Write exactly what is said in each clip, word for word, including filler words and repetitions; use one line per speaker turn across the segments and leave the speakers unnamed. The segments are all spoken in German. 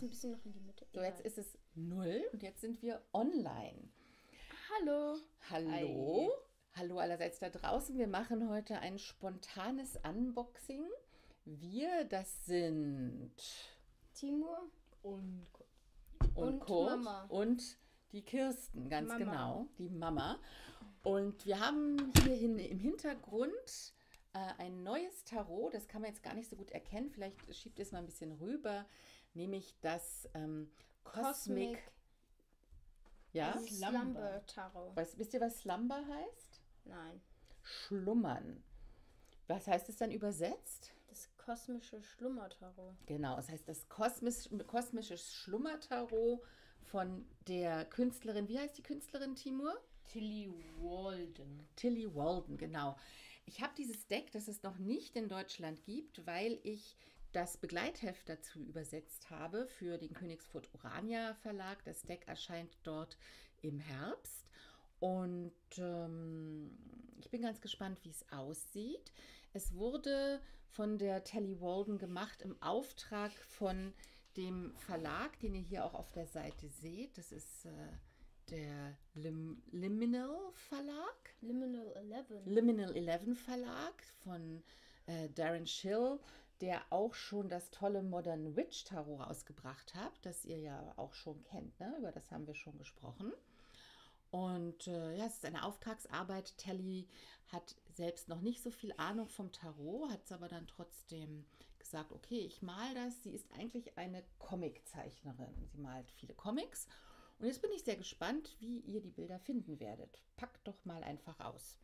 ein bisschen noch in die Mitte.
So, jetzt ist es null und jetzt sind wir online.
Hallo.
Hallo. Hallo allerseits da draußen. Wir machen heute ein spontanes Unboxing. Wir, das sind
Timur
und,
und,
und
Kurt
Mama.
und die Kirsten, ganz
Mama.
genau, die Mama. Und wir haben hier hin, im Hintergrund äh, ein neues Tarot, das kann man jetzt gar nicht so gut erkennen, vielleicht schiebt es mal ein bisschen rüber, nämlich das ähm, Cosmic,
Cosmic
ja?
ähm, Slumber Tarot.
Weißt, wisst ihr, was Slumber heißt?
Nein.
Schlummern. Was heißt es dann übersetzt?
Das kosmische Schlummertarot.
Genau, es heißt das kosmisch, kosmische Schlummertarot von der Künstlerin, wie heißt die Künstlerin, Timur?
Tilly Walden.
Tilly Walden, genau. Ich habe dieses Deck, das es noch nicht in Deutschland gibt, weil ich das Begleitheft dazu übersetzt habe für den Königsfurt Urania Verlag. Das Deck erscheint dort im Herbst. Und ähm, ich bin ganz gespannt, wie es aussieht. Es wurde von der Tilly Walden gemacht im Auftrag von dem Verlag, den ihr hier auch auf der Seite seht. Das ist äh, der Lim Liminal Verlag.
Liminal Eleven.
Liminal Eleven Verlag von äh, Darren Schill, der auch schon das tolle Modern Witch Tarot rausgebracht hat, das ihr ja auch schon kennt, ne? Über das haben wir schon gesprochen. Und äh, ja, es ist eine Auftragsarbeit. Tilly hat selbst noch nicht so viel Ahnung vom Tarot, hat es aber dann trotzdem gesagt, okay, ich mal das. Sie ist eigentlich eine Comiczeichnerin. Sie malt viele Comics. Und jetzt bin ich sehr gespannt, wie ihr die Bilder finden werdet. Packt doch mal einfach aus.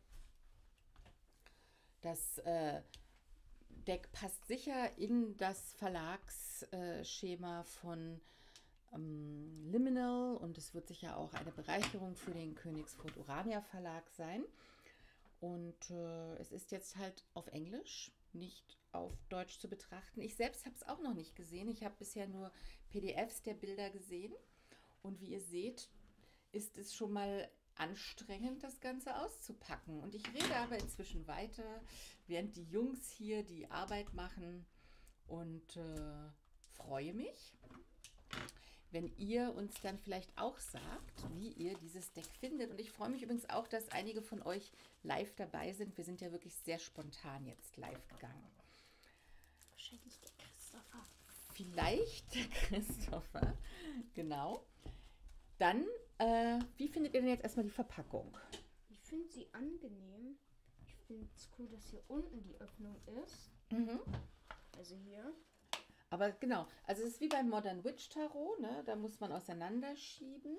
Das äh, Deck passt sicher in das Verlagsschema äh, von ähm, Liminal und es wird sicher auch eine Bereicherung für den Königsfurt Urania Verlag sein. Und äh, es ist jetzt halt auf Englisch, nicht auf Deutsch zu betrachten. Ich selbst habe es auch noch nicht gesehen. Ich habe bisher nur P D Fs der Bilder gesehen. Und wie ihr seht, ist es schon mal anstrengend, das Ganze auszupacken. Und ich rede aber inzwischen weiter, während die Jungs hier die Arbeit machen und äh, freue mich, wenn ihr uns dann vielleicht auch sagt, wie ihr dieses Deck findet. Und ich freue mich übrigens auch, dass einige von euch live dabei sind. Wir sind ja wirklich sehr spontan jetzt live gegangen.
Wahrscheinlich der Christopher.
Vielleicht der Christopher, genau. Dann, äh, wie findet ihr denn jetzt erstmal die Verpackung?
Ich finde sie angenehm. Ich finde es cool, dass hier unten die Öffnung ist.
Mhm.
Also hier.
Aber genau, also es ist wie beim Modern Witch Tarot, ne? Da muss man auseinanderschieben.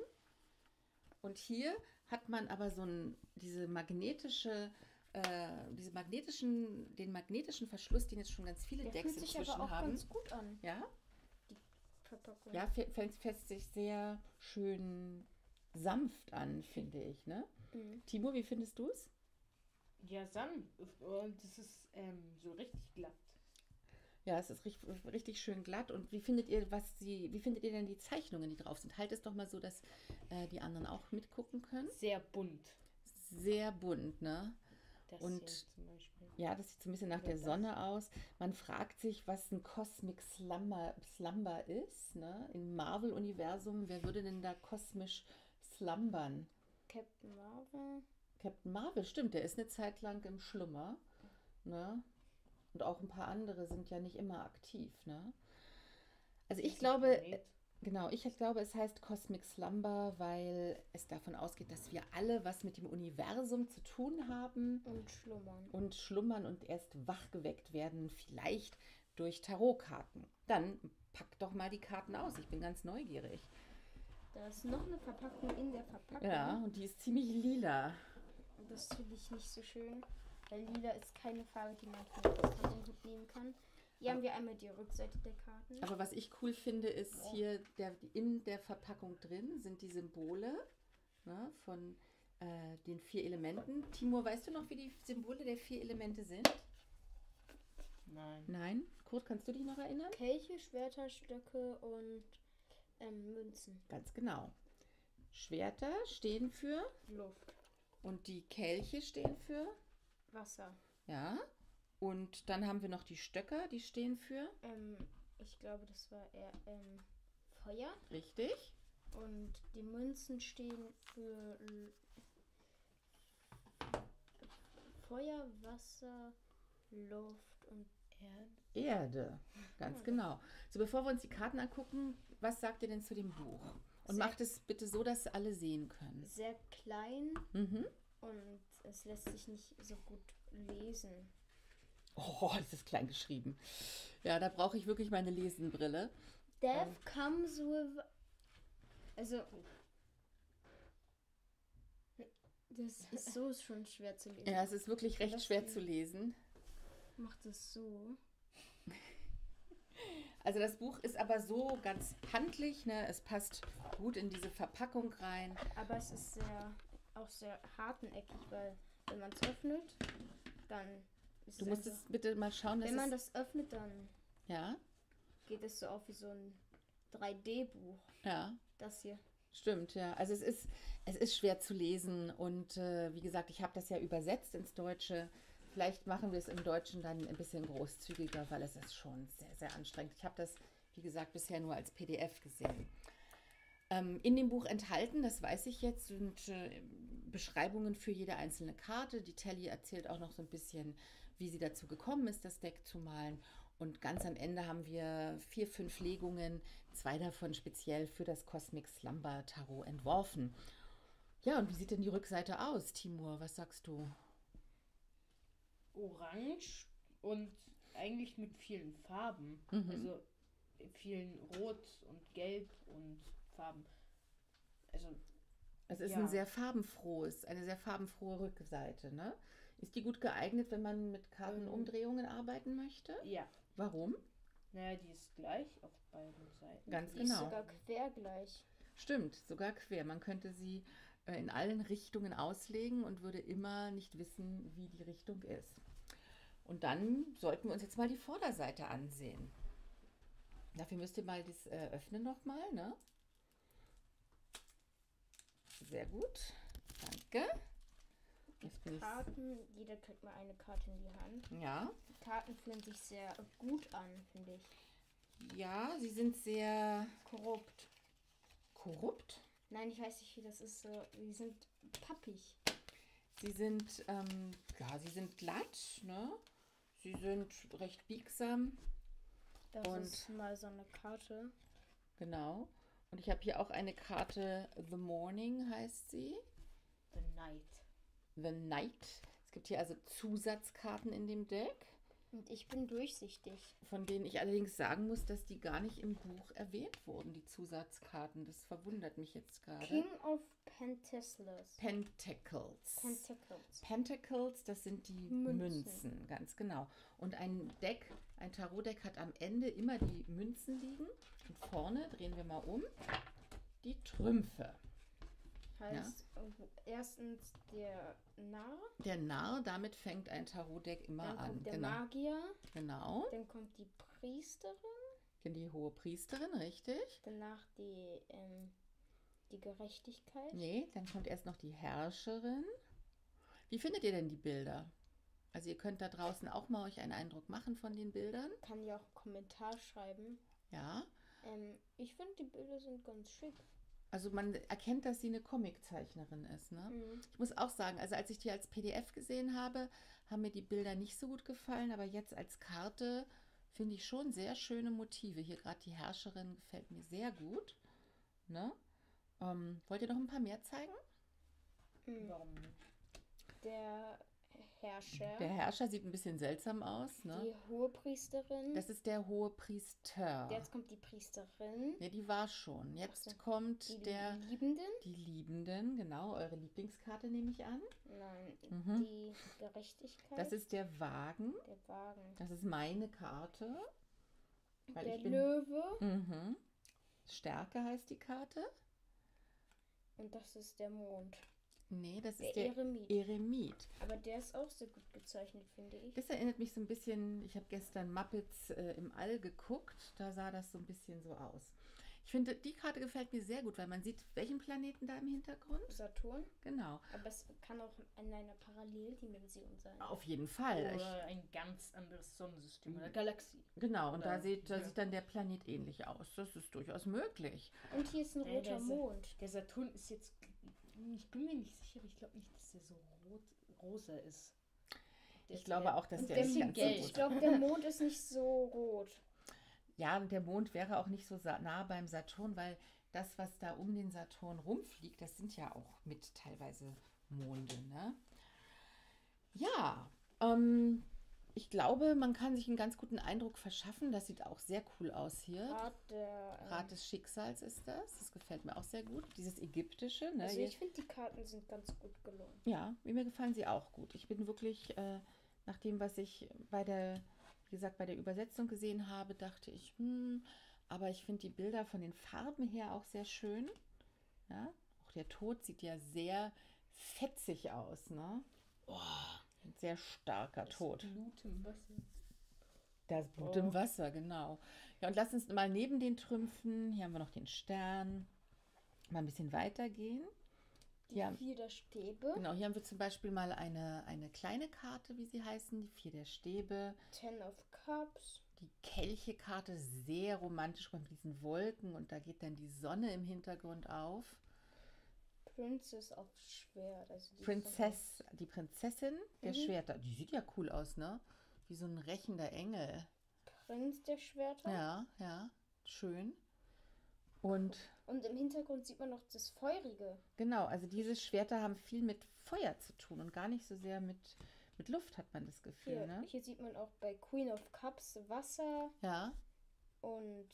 Und hier hat man aber so ein, diese magnetische, äh, diese magnetischen, den magnetischen Verschluss, den jetzt schon ganz viele
Der
Decks
fühlt sich
inzwischen
aber auch
haben.
ganz gut an.
Ja?
Verpackung.
Ja, fällt fällt sich sehr schön sanft an, finde ich, ne?
Mhm.
Timo, wie findest du es?
Ja, Sam, und das ist ähm, so richtig glatt.
Ja, es ist richtig, richtig schön glatt. Und wie findet ihr, was sie, wie findet ihr denn die Zeichnungen, die drauf sind? Halt es doch mal so, dass äh, die anderen auch mitgucken können.
Sehr bunt.
Sehr bunt, ne?
Das
Und
hier zum Beispiel.
ja, das sieht so ein bisschen nach
Oder
der
das.
Sonne aus. Man fragt sich, was ein Cosmic Slumber, Slumber ist, ne? Im Marvel-Universum, wer würde denn da kosmisch slumbern?
Captain Marvel.
Captain Marvel, stimmt, der ist eine Zeit lang im Schlummer, ne? Und auch ein paar andere sind ja nicht immer aktiv, ne? Also ich
Ist ein
glaube,
Planet.
genau, ich glaube, es heißt Cosmic Slumber, weil es davon ausgeht, dass wir alle was mit dem Universum zu tun haben
Und Schlummern.
und schlummern und erst wachgeweckt werden, vielleicht durch Tarotkarten. Dann pack doch mal die Karten aus, ich bin ganz neugierig.
Da ist noch eine Verpackung in der Verpackung.
Ja, und die ist ziemlich lila.
Das finde ich nicht so schön, weil lila ist keine Farbe, die man von der Verpackung gut nehmen kann. Hier haben wir einmal die Rückseite der Karten.
Aber was ich cool finde, ist
Oh.
hier der, in der Verpackung drin sind die Symbole, ne, von äh, den vier Elementen. Timur, weißt du noch, wie die Symbole der vier Elemente sind?
Nein.
Nein? Kurt, kannst du dich noch erinnern?
Kelche, Schwerter, Stöcke und ähm, Münzen.
Ganz genau. Schwerter stehen für
Luft.
und die Kelche stehen für,
Wasser.
ja. Und dann haben wir noch die Stöcker, die stehen für.
Ähm, ich glaube, das war eher ähm, Feuer.
Richtig.
Und die Münzen stehen für L- Feuer, Wasser, Luft und Erde.
Erde. Ganz
Ja.
genau. So, bevor wir uns die Karten angucken, was sagt ihr denn zu dem Buch? Und
Sehr-
macht es bitte so, dass alle sehen können.
Sehr klein
Mhm.
und es lässt sich nicht so gut lesen.
Oh, ist das klein geschrieben. Ja, da brauche ich wirklich meine Lesenbrille.
Death
Ähm.
comes with. Also. Das ist so schon schwer zu lesen.
Ja, es ist wirklich recht
Was
schwer
denn?
zu lesen.
Macht es so.
Also das Buch ist aber so ganz handlich, ne? Es passt gut in diese Verpackung rein.
Aber es ist sehr, auch sehr harteneckig, weil wenn man es öffnet, dann ist
Du
es
musst
einfach-
es bitte mal schauen, dass
Wenn man
es,
das öffnet, dann
ja,
geht es so auf wie so ein drei D-Buch.
ja,
Das hier.
stimmt, ja. Also es ist, es ist schwer zu lesen und äh, wie gesagt, ich habe das ja übersetzt ins Deutsche. Vielleicht machen wir es im Deutschen dann ein bisschen großzügiger, weil es ist schon sehr, sehr anstrengend. Ich habe das, wie gesagt, bisher nur als P D F gesehen. Ähm, in dem Buch enthalten, das weiß ich jetzt, sind äh, Beschreibungen für jede einzelne Karte. Die Telly erzählt auch noch so ein bisschen, wie sie dazu gekommen ist, das Deck zu malen. Und ganz am Ende haben wir vier, fünf Legungen, zwei davon speziell für das Cosmic Slumber Tarot entworfen. Ja, und wie sieht denn die Rückseite aus, Timur? Was sagst du?
Orange und eigentlich mit vielen Farben.
Mhm.
Also vielen Rot und Gelb und Farben. Also
Es ist
Ja.
ein sehr farbenfrohes, eine sehr farbenfrohe Rückseite, ne? Ist die gut geeignet, wenn man mit Kartenumdrehungen arbeiten möchte?
ja,
Warum?
naja, die ist gleich auf beiden Seiten.
Ganz
Die
genau.
ist sogar quer gleich.
Stimmt, sogar quer. Man könnte sie äh, in allen Richtungen auslegen und würde immer nicht wissen, wie die Richtung ist. Und dann sollten wir uns jetzt mal die Vorderseite ansehen. Dafür müsst ihr mal das äh, öffnen nochmal, ne? Sehr gut. Danke. Jetzt bin ich.
Karten, jeder kriegt mal eine Karte in die Hand.
Ja.
Die Karten fühlen sich sehr gut an, finde ich.
Ja, sie sind sehr
Korrupt.
korrupt.
Nein, ich weiß nicht, wie das ist. So, die sind pappig.
Sie sind, ähm, ja, sie sind glatt, ne? Sie sind recht biegsam,
Das
Und-
ist mal so eine Karte.
genau. Und ich habe hier auch eine Karte, The Morning heißt sie.
The Night.
The Night. Es gibt hier also Zusatzkarten in dem Deck,
Und ich bin durchsichtig.
von denen ich allerdings sagen muss, dass die gar nicht im Buch erwähnt wurden, die Zusatzkarten. Das verwundert mich jetzt gerade.
King of Pentacles.
Pentacles.
Pentacles.
Pentacles, das sind die
Münzen.
Münzen. Ganz genau. Und ein Deck, ein Tarotdeck hat am Ende immer die Münzen liegen. Und vorne, drehen wir mal um, die Trümpfe.
Heißt äh, erstens der Narr,
Der Narr, damit fängt ein Tarotdeck immer
dann
an.
kommt der
Genau.
Magier,
genau.
dann kommt die Priesterin,
Die hohe Priesterin, richtig.
danach die, ähm, die Gerechtigkeit.
Nee, dann kommt erst noch die Herrscherin. Wie findet ihr denn die Bilder? Also ihr könnt da draußen auch mal euch einen Eindruck machen von den Bildern.
Kann ja auch einen Kommentar schreiben.
Ja.
Ähm, ich finde, die Bilder sind ganz schick.
Also man erkennt, dass sie eine Comiczeichnerin ist, ne?
Mhm.
Ich muss auch sagen, also als ich die als P D F gesehen habe, haben mir die Bilder nicht so gut gefallen, aber jetzt als Karte finde ich schon sehr schöne Motive. Hier gerade die Herrscherin gefällt mir sehr gut. Ne? Ähm, wollt ihr noch ein paar mehr zeigen?
Mhm.
Warum nicht?
Der Herrscher,
Der Herrscher sieht ein bisschen seltsam aus, ne?
die Hohepriesterin,
Das ist der hohe Priester.
jetzt kommt die Priesterin,
Ne, die war schon. Jetzt
Ach so.
kommt
die
der
Liebenden,
die Liebenden, genau, eure Lieblingskarte nehme ich an.
nein,
Mhm.
die Gerechtigkeit,
Das ist der Wagen.
der Wagen,
Das ist meine Karte. Weil
der
ich bin,
Löwe
Mhm. Stärke heißt die Karte.
und das ist der Mond.
Nee, das
Der
ist der
Eremit.
Eremit.
Aber der ist auch sehr gut gezeichnet, finde ich.
Das erinnert mich so ein bisschen, ich habe gestern Muppets äh, im All geguckt, da sah das so ein bisschen so aus. Ich finde, die Karte gefällt mir sehr gut, weil man sieht, welchen Planeten da im Hintergrund.
Saturn.
Genau.
Aber es kann auch in einer Paralleldimension sein.
Auf jeden Fall. Ich,
Oder ein ganz anderes Sonnensystem oder Galaxie.
genau, und
Oder-
da, sieht, da
ja.
sieht dann der Planet ähnlich aus. Das ist durchaus möglich.
Und hier ist ein
Ja,
roter
der ist-
Mond.
Der Saturn ist jetzt, ich bin mir nicht sicher, aber ich glaube nicht, dass der so rot, rosa ist. Der
Ich
ist
glaube
eher-
auch, dass
Und
der
der
nicht ganz
gelb.
so
Ich
gut
glaube, der Mond ist nicht so rot.
Ja, und der Mond wäre auch nicht so sa- nah beim Saturn, weil das, was da um den Saturn rumfliegt, das sind ja auch mit teilweise Monde, ne? Ja, ähm, ich glaube, man kann sich einen ganz guten Eindruck verschaffen. Das sieht auch sehr cool aus hier.
Rat der. Ähm,
Rat des Schicksals ist das. Das gefällt mir auch sehr gut. Dieses ägyptische, ne?
also
Hier-
ich finde, die Karten sind ganz gut gelungen.
Ja, mir gefallen sie auch gut. Ich bin wirklich, äh, nach dem, was ich bei der, wie gesagt, bei der Übersetzung gesehen habe, dachte ich, hm, aber ich finde die Bilder von den Farben her auch sehr schön. Ja, auch der Tod sieht ja sehr fetzig aus, ne? Oh, ein sehr starker
Das
Tod.
Blut im Wasser.
Das Blut
Oh.
im Wasser, genau. Ja, und lass uns mal neben den Trümpfen, hier haben wir noch den Stern, mal ein bisschen weitergehen.
Die
Ja.
vier der Stäbe.
Genau, hier haben wir zum Beispiel mal eine, eine kleine Karte, wie sie heißen, die vier der Stäbe.
Ten of Cups.
Die Kelche-Karte, sehr romantisch mit diesen Wolken und da geht dann die Sonne im Hintergrund auf.
Princess of Schwert. Also die
Prinzess, die Prinzessin der
Mhm.
Schwerter. Die sieht ja cool aus, ne? Wie so ein rächender Engel.
Prinz der Schwerter.
Ja, ja, schön. Und
Und im Hintergrund sieht man noch das Feurige.
genau, also diese Schwerter haben viel mit Feuer zu tun und gar nicht so sehr mit, mit Luft, hat man das Gefühl,
Hier,
ne?
hier sieht man auch bei Queen of Cups Wasser
Ja,
und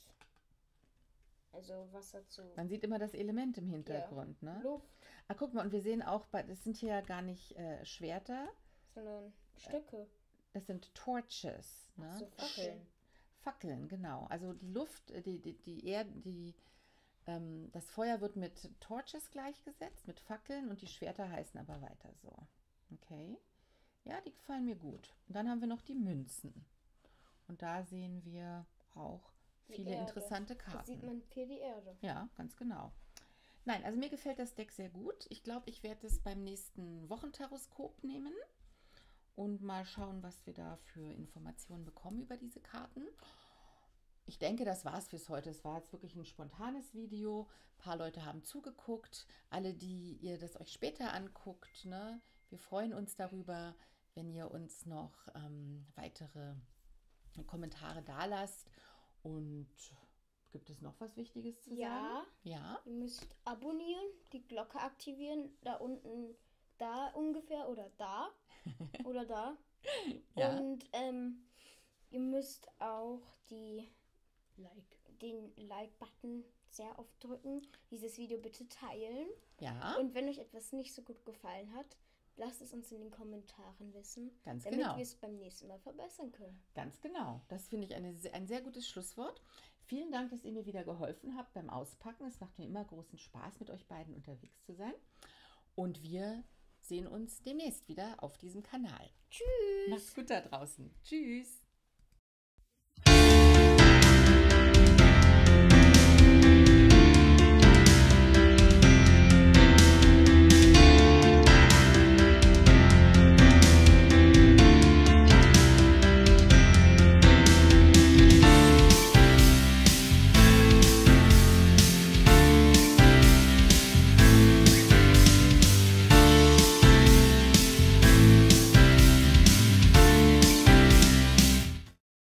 also Wasser zu
man sieht immer das Element im Hintergrund, ne?
Luft,
Ah, guck mal, und wir sehen auch, bei, das sind hier ja gar nicht äh, Schwerter,
sondern Stöcke.
das sind Torches, ne?
Ach so, Fackeln.
Fackeln, genau. Also die Luft, äh, die, die, die Erde, die, ähm, das Feuer wird mit Torches gleichgesetzt, mit Fackeln und die Schwerter heißen aber weiter so. Okay. Ja, die gefallen mir gut. Und dann haben wir noch die Münzen. Und da sehen wir auch
Die
viele
Erde.
interessante
Da
Karten.
sieht man hier die Erde.
Ja, ganz genau. Nein, also mir gefällt das Deck sehr gut. Ich glaube, ich werde es beim nächsten Wochentaroskop nehmen und mal schauen, was wir da für Informationen bekommen über diese Karten. Ich denke, das war's fürs heute. Es war jetzt wirklich ein spontanes Video. Ein paar Leute haben zugeguckt. Alle, die ihr das euch später anguckt, ne? Wir freuen uns darüber, wenn ihr uns noch ähm, weitere Kommentare dalasst. Und gibt es noch was Wichtiges zu
Ja.
sagen? Ja.
Ihr müsst abonnieren, die Glocke aktivieren, da unten, da ungefähr oder da oder da.
Ja.
Und ähm, ihr müsst auch die,
Like.
den Like-Button sehr oft drücken. Dieses Video bitte teilen.
Ja,
Und wenn euch etwas nicht so gut gefallen hat, lasst es uns in den Kommentaren wissen,
ganz
damit
genau.
wir es beim nächsten Mal verbessern können.
Ganz genau. Das finde ich eine, se- ein sehr gutes Schlusswort. Vielen Dank, dass ihr mir wieder geholfen habt beim Auspacken. Es macht mir immer großen Spaß, mit euch beiden unterwegs zu sein. Und wir sehen uns demnächst wieder auf diesem Kanal.
Tschüss!
Macht's gut da draußen. Tschüss.